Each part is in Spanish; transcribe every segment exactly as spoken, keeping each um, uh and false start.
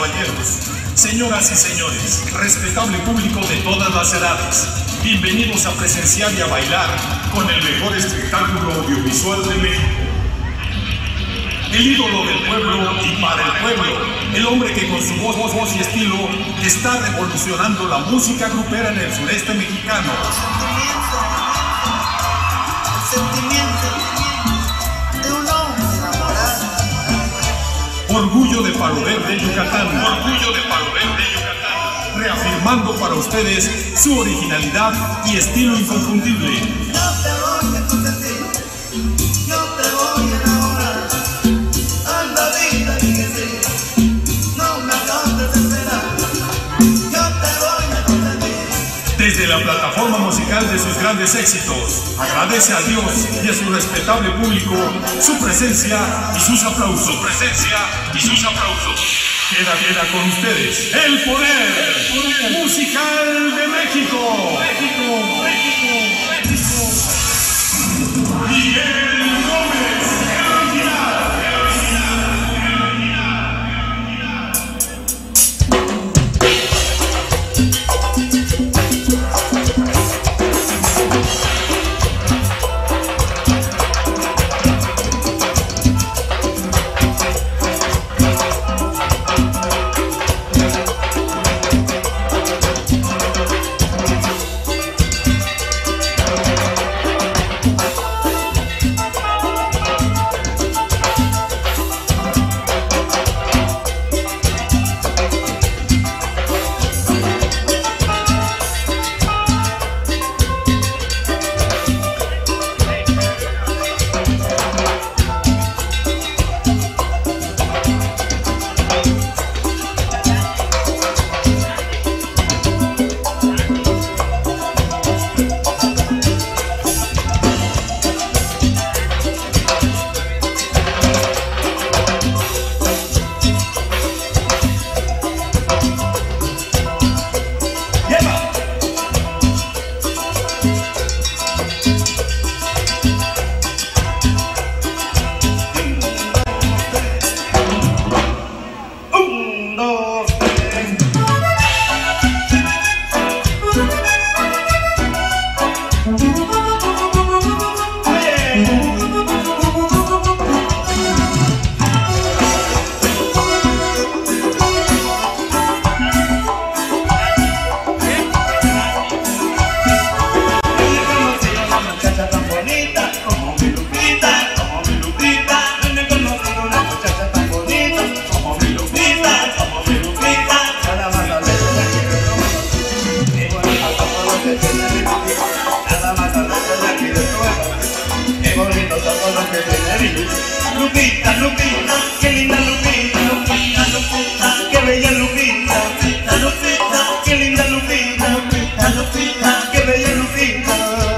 caballeros, señoras y señores, respetable público de todas las edades, bienvenidos a presenciar y a bailar con el mejor espectáculo audiovisual de México. El ídolo del pueblo y para el pueblo, el hombre que con su voz, voz, voz y estilo está revolucionando la música grupera en el sureste mexicano. El sentimiento, el sentimiento de un hombre enamorado. Orgullo de Palo Verde, Yucatán. Orgullo de Palo Verde, Yucatán. Reafirmando para ustedes su originalidad y estilo inconfundible. No te voy a consentir, no te voy a enamorar. Anda, vida, di que sí, no me hagas desesperar. Yo te voy a consentir. Desde la plataforma musical de sus grandes éxitos, agradece a Dios y a su respetable público su presencia y sus aplausos. Su presencia y sus aplausos. Queda, queda con ustedes el poder, el poder musical de México. México, México, México. Miguel Gómez, el original, el original, Lupita, Lupita, qué linda Lupita, Lupita, Lupita, qué bella Lupita, Lupita, Lupita, qué linda Lupita, Lupita, Lupita, qué bella Lupita.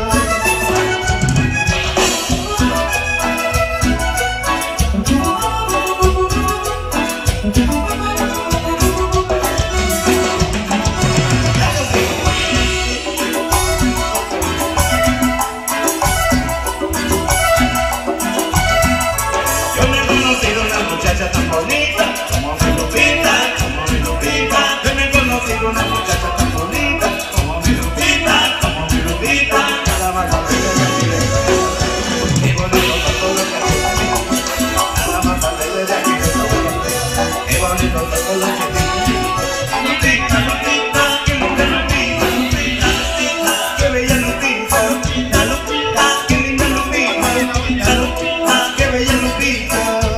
Tan bonita, como mi Lupita, como mi Lupita. Yo me he conocido una muchacha tan bonita, como mi Lupita, como mi Lupita. Nada más a ver de aquí de qué bonito todo lo que tiene. Nada más a ver de aquí de todo. Qué bonito todo lo que tiene. Lupita, Lupita, qué linda Lupita, Lupita, Lupita, qué bella Lupita, Lupita, Lupita, qué linda Lupita, Lupita, Lupita, qué bella Lupita.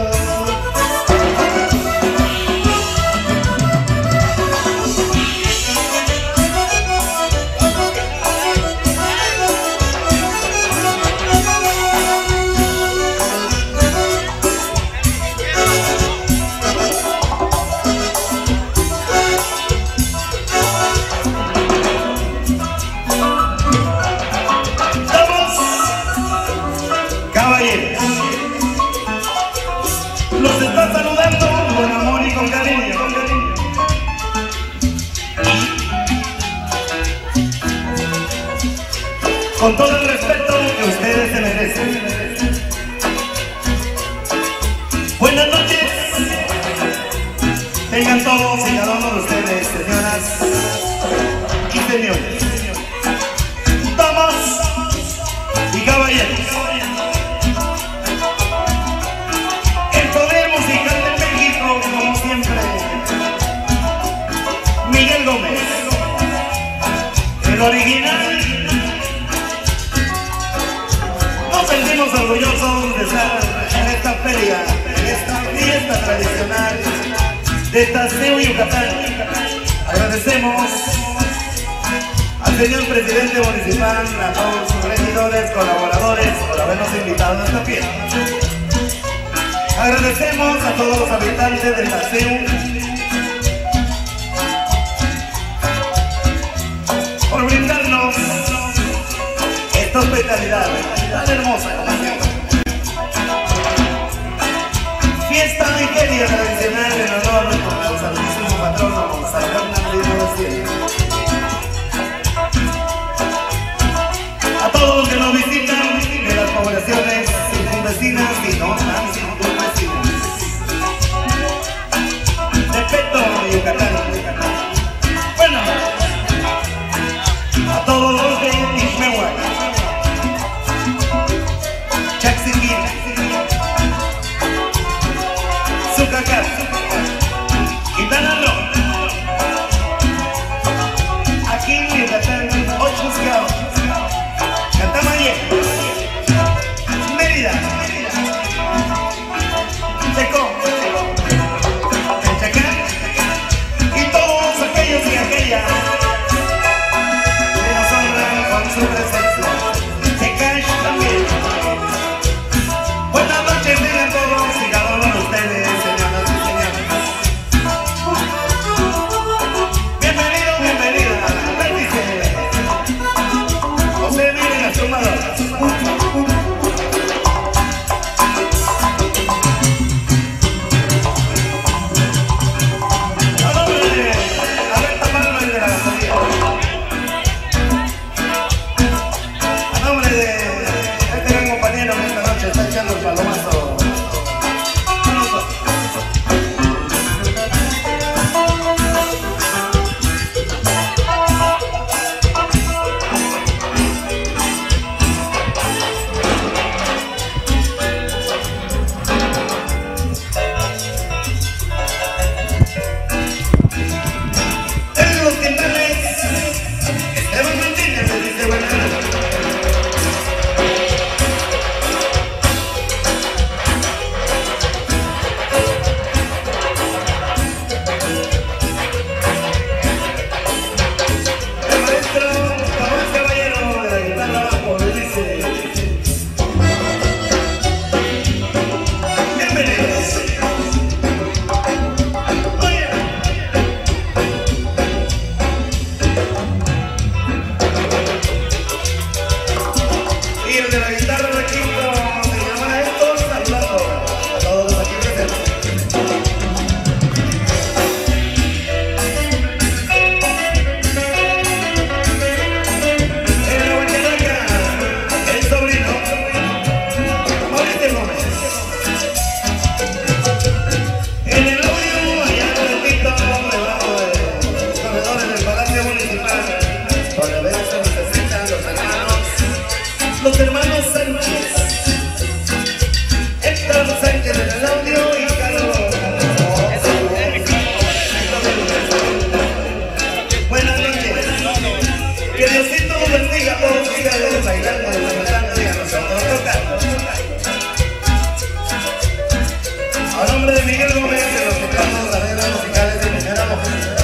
Caballeros, los está saludando con amor y con cariño, con cariño. Con todo el respeto que ustedes se merecen. Buenas noches, Tengan todos y cada uno de ustedes, señoras y señores, damas y caballeros, el poder musical de México, como siempre, Miguel Gómez, el original. Nos sentimos orgullosos de estar en esta feria, en esta fiesta tradicional de Taseo, Yucatán. Agradecemos al señor presidente municipal, a todos sus regidores, colaboradores, por habernos invitado a esta fiesta. Agradecemos a todos los habitantes de Taseo por brindarnos esta hospitalidad tan hermosa como siempre. Fiesta y feria tradicional en honor al santísimo patrono San Bernardino del Cielo. A todos los que nos visitan de las poblaciones circunvecinas y no tan circunvecinas de Peto, Yucatán. Bueno, a todos los de Ixmehuac, Chaxiquín, Zucacat, Quintana Roo, aquí en Yucatán, Ochuscao, Cantamayer, Mérida, Tecón, Chacán y todos aquellos y aquellas que nos honran con su presencia. Tecash también. Buenas noches, tengan todos y cada uno de ustedes, señoras y señores. Bienvenido, bienvenida, vértice. José, miren las tomadoras. A nombre de Alberto Palma y de la Gasolina. A nombre de este gran compañero que esta noche está echando el palomazo. En los quintales, Esteban Martínez me dice buenas noches. El maestro Tomás Caballero de la guitarra bajo le dice: bienvenidos. Oye. Y el de la guitarra de quinto se llama Héctor, saludando a todos los aquí presentes. En la guacharaca, el sobrino Mauricio Gómez. En el audio, allá en el quinto, debajo de los corredores del Palacio Municipal, donde a veces se necesitan los hermanos, los hermanos Sánchez, Héctor Sánchez en el audio y Carlos. Buenas noches. Que Diosito los bendiga a todos ustedes bailando, disfrutando y a nosotros tocando. A nombre de Miguel Gómez, de los teclados, las reglas musicales de Señora Mujer.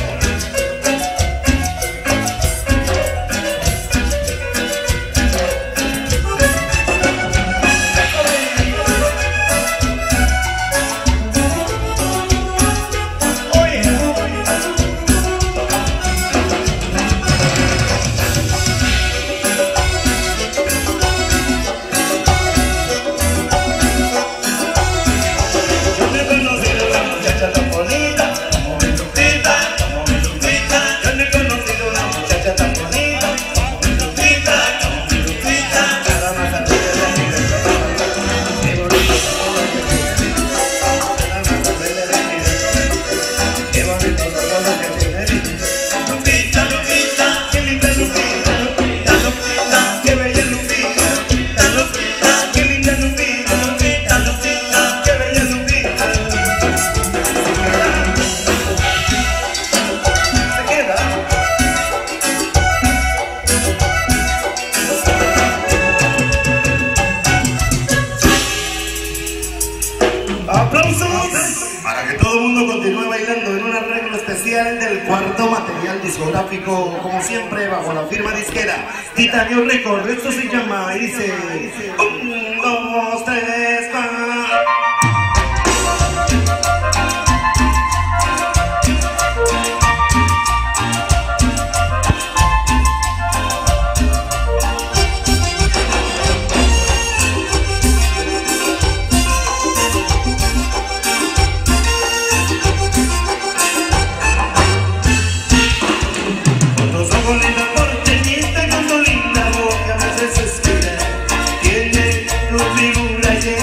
especial del cuarto material discográfico, como siempre bajo la firma disquera Titanio Record. Esto se llama y dice un, dos, tres, cuatro. Tiene tu figura llena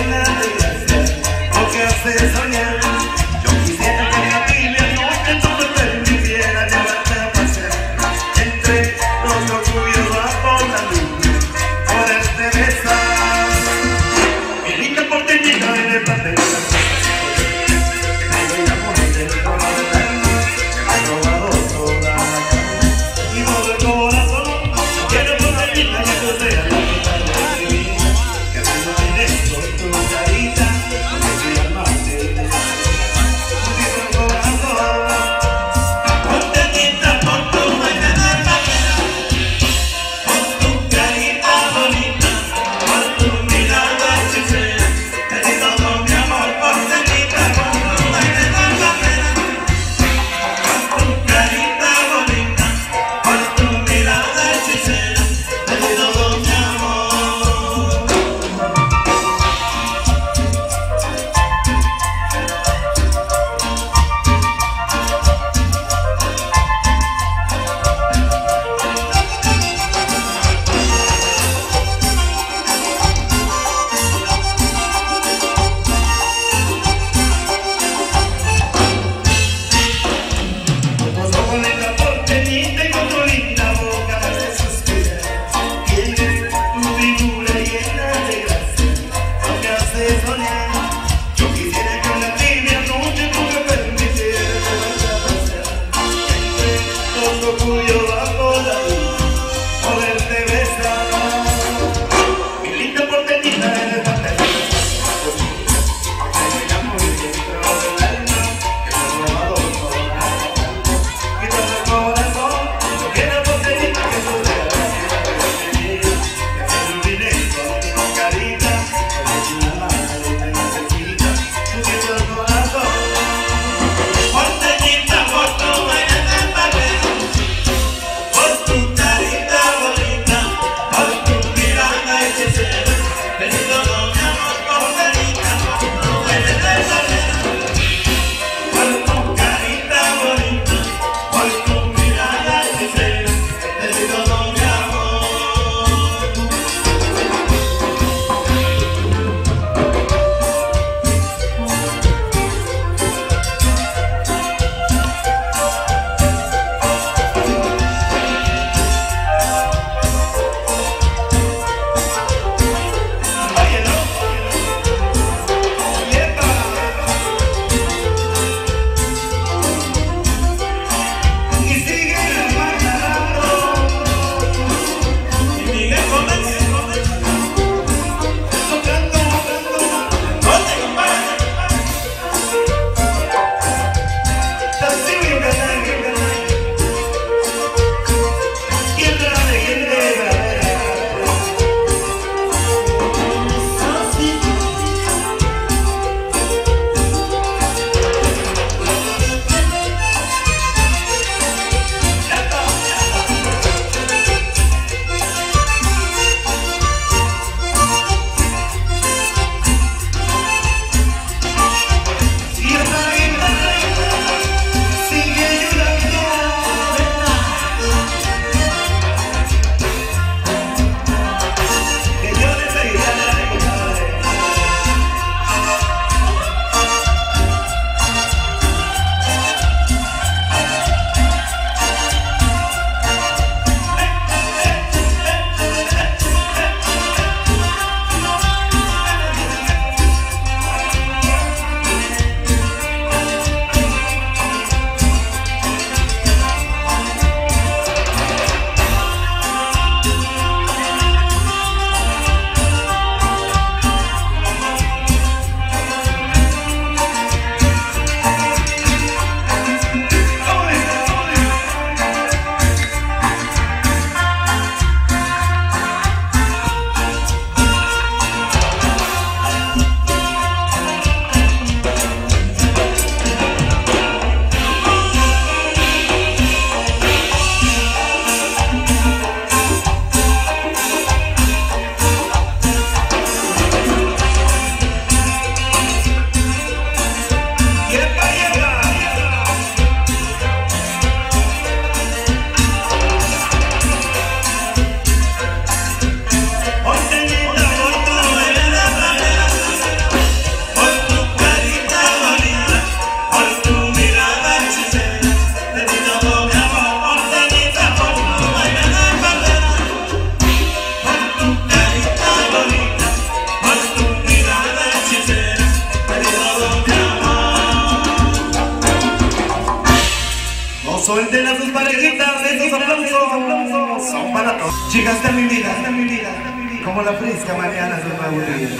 suelten a sus parejitas, esos aplausos son para todos. Llegaste a mi vida, a mi vida, como la fresca mañana de una aburrida.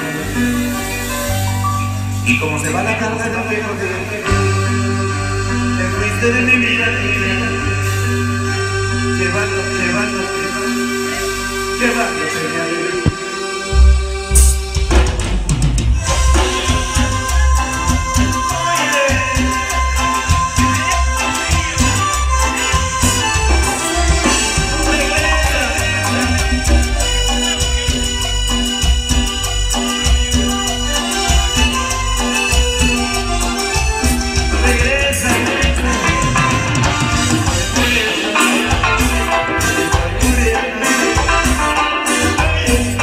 Y como se va la carga de un viejo día, te fuiste de mi vida, llevando, llevando, llevando, llevando, llevando. Yes.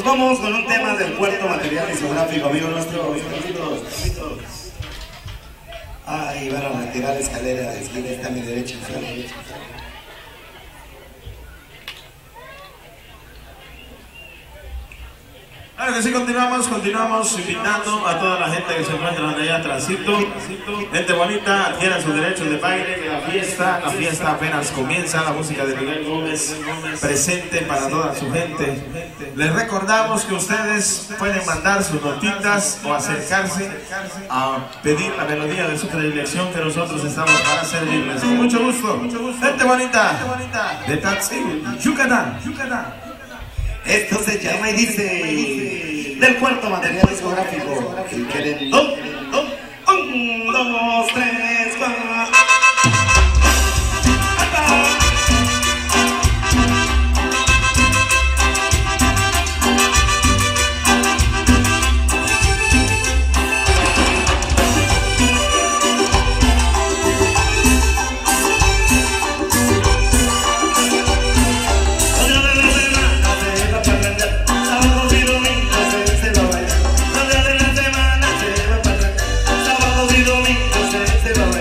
Vamos con un tema del cuarto material discográfico, amigo nuestro. Ay, van a retirar la escalera de esquina, está a mi derecha. Claro que sí, continuamos, continuamos invitando a toda la gente que se encuentra allá atrásito. Gente bonita, adquieran sus derechos de baile, la fiesta, la fiesta apenas comienza, la música de Miguel Gómez presente para toda su gente. Les recordamos que ustedes pueden mandar sus notitas o acercarse a pedir la melodía de su predilección, que nosotros estamos para servirles. Con mucho gusto, gente bonita, de Taxi, Yucatán, Yucatán. Esto se llama y dice del cuarto material discográfico. El querendo. Un, dos, tres, cuatro. Domingo se va a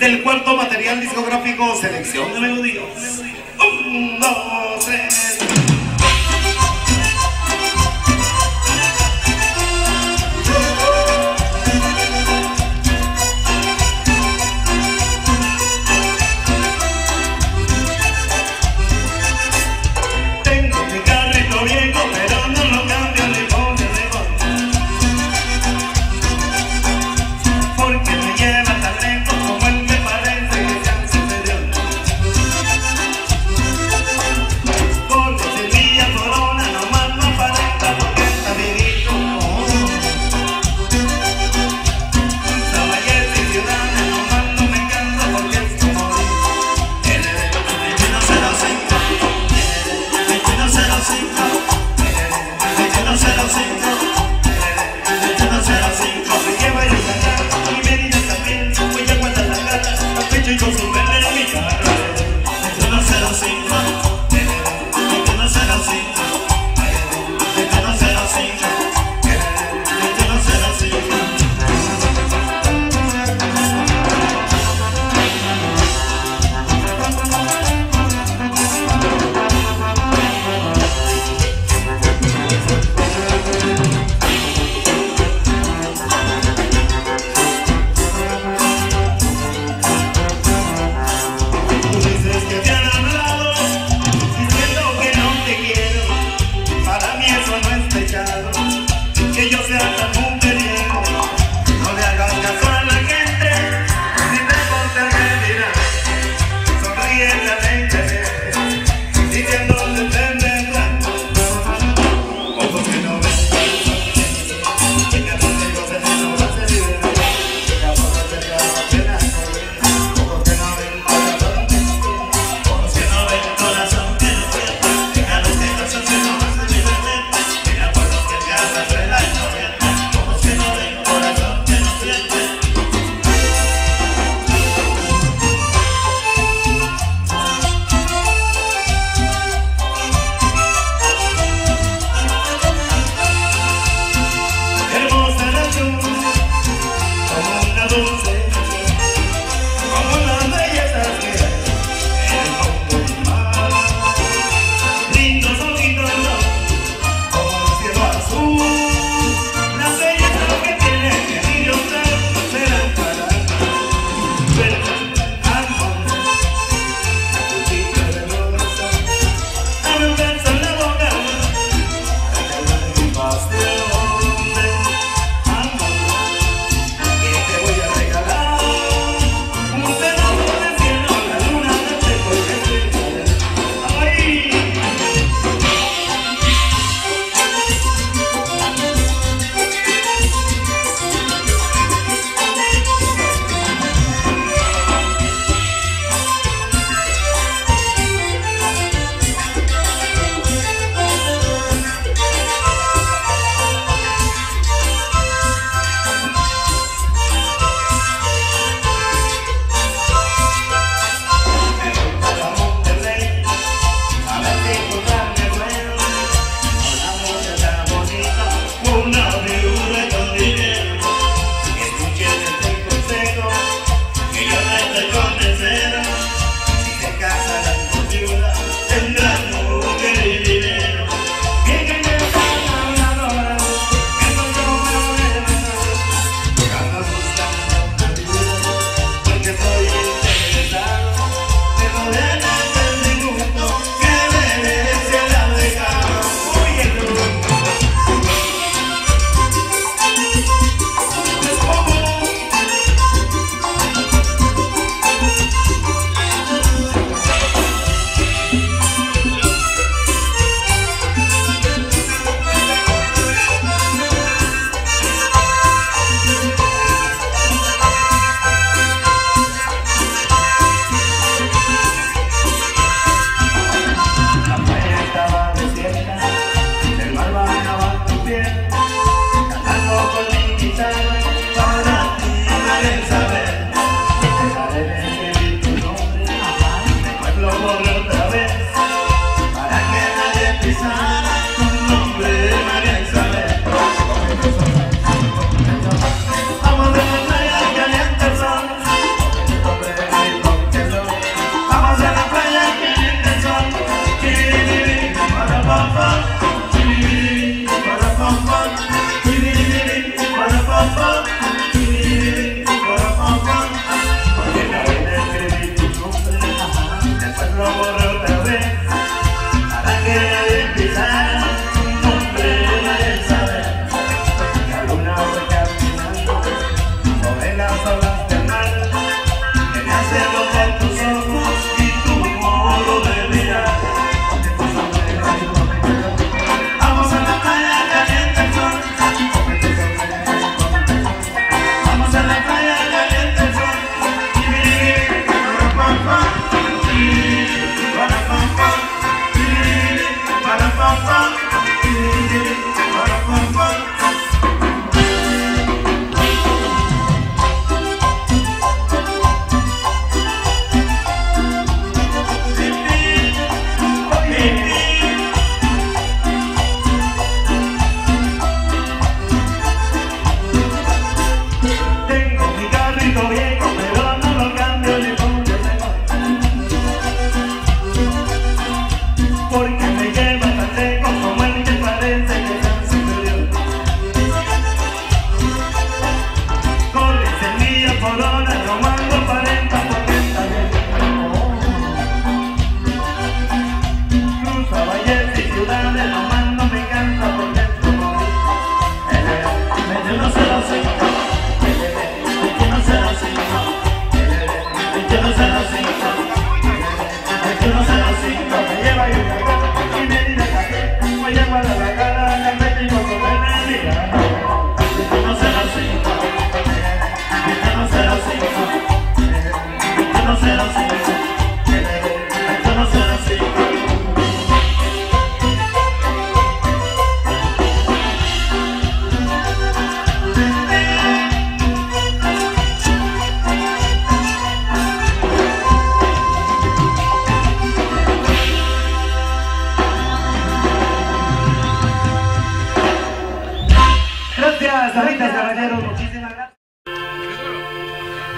del cuarto material discográfico Selección de Melodías. Un, dos, tres. Tengo mi carrito viejo, pero no lo cambio ni por el rebón, porque me lleva tan lejos como él me parece que sea superior. Por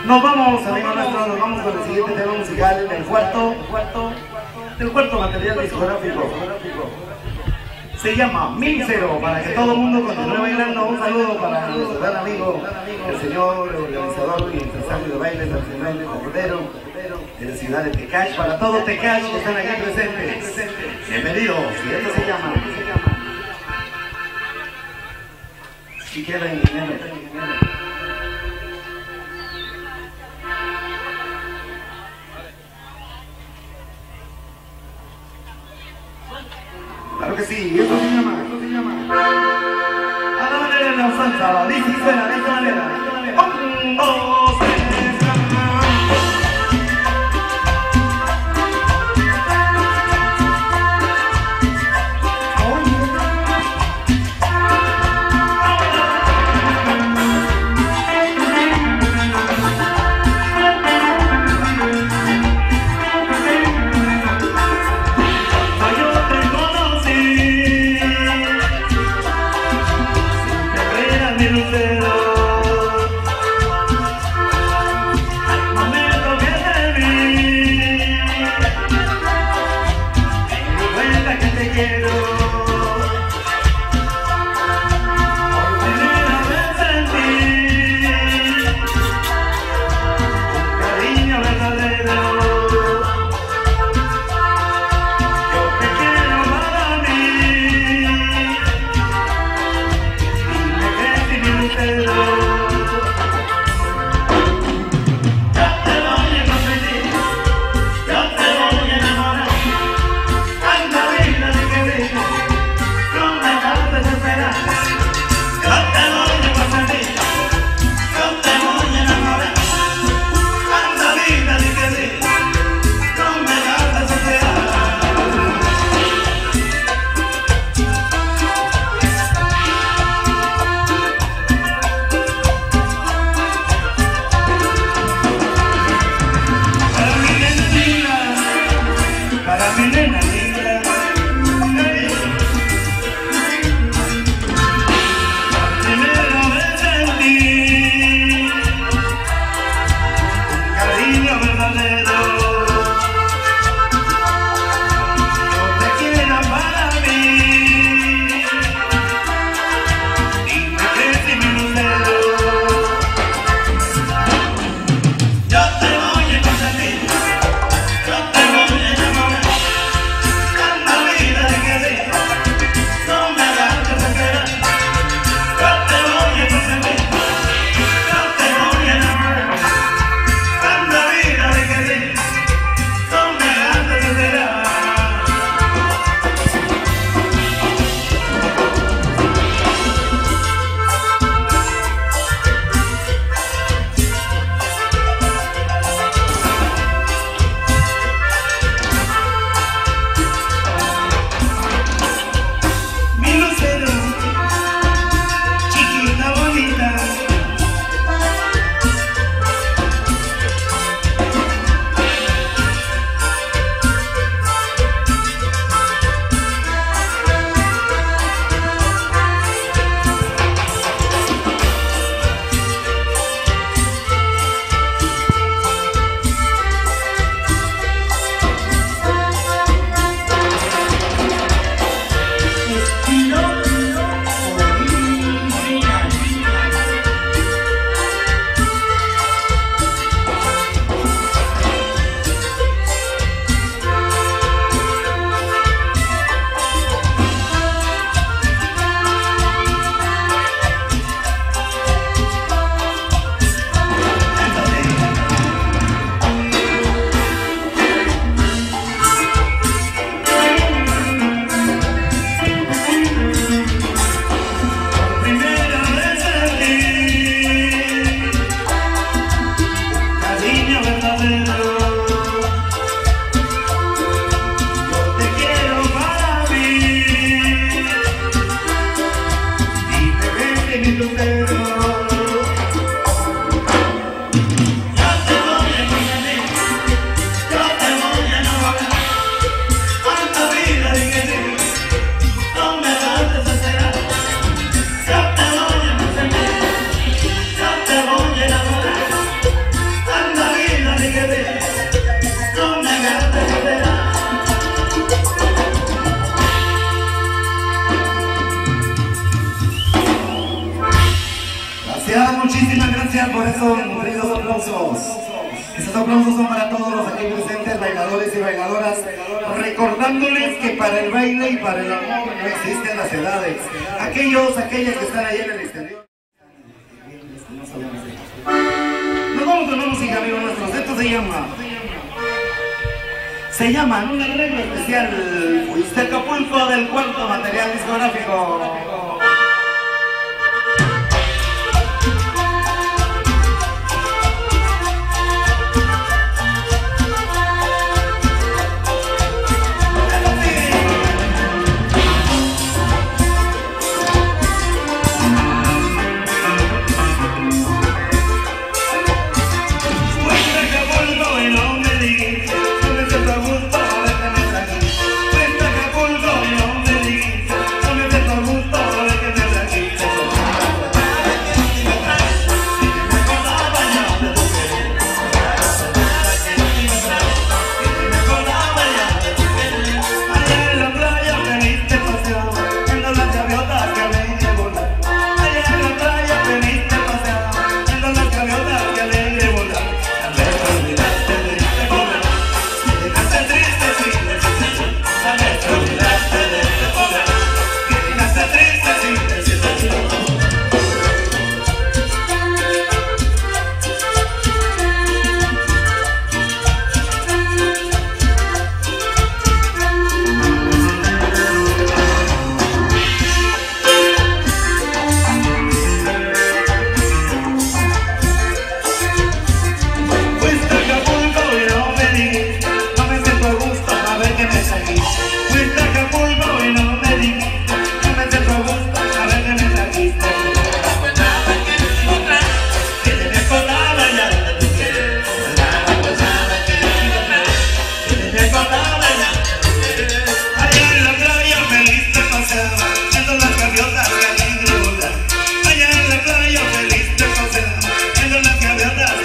Nos vamos, amigos nuestros, nos vamos con el siguiente tema musical del cuarto, del cuarto material discográfico. Se llama Mil Cero, para que todo el mundo continúe bailando. Un saludo para nuestro gran amigo, el señor organizador y empresario de baile nacional de Cordero, de la ciudad de Tecash, para todos Tecash que están aquí presentes. Bienvenidos, y esto se llama. Si quieren, ingeniero. Claro que sí, esto se llama, esto se llama. A la manera de la salsa, dice y suena de esta manera. Un, dos, tres. aplausos. Estos aplausos son para todos los aquí presentes, bailadores y bailadoras, recordándoles que para el baile y para el amor no existen las edades. Aquellos, aquellas que están ahí en el exterior. Nos vamos con una música, amigos nuestros. Esto se llama... Se llama en un arreglo especial Fuiste Acapulco del cuarto material discográfico.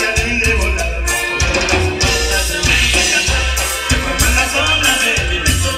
Sombra de mi beso.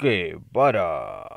Guevara.